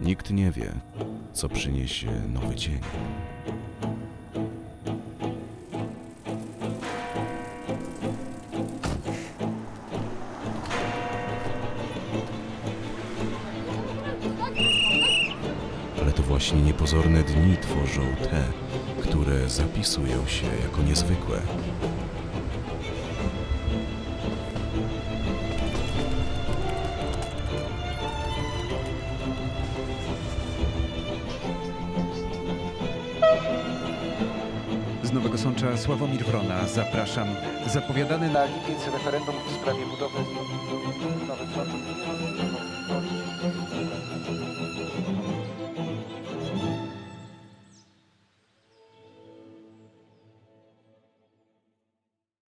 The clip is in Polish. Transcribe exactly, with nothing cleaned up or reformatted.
Nikt nie wie, co przyniesie nowy dzień. Ale to właśnie niepozorne dni tworzą te, które zapisują się jako niezwykłe. Z Nowego Sącza Sławomir Wrona. Zapraszam. Zapowiadany na lipiec referendum w sprawie budowy Nowego Sącza.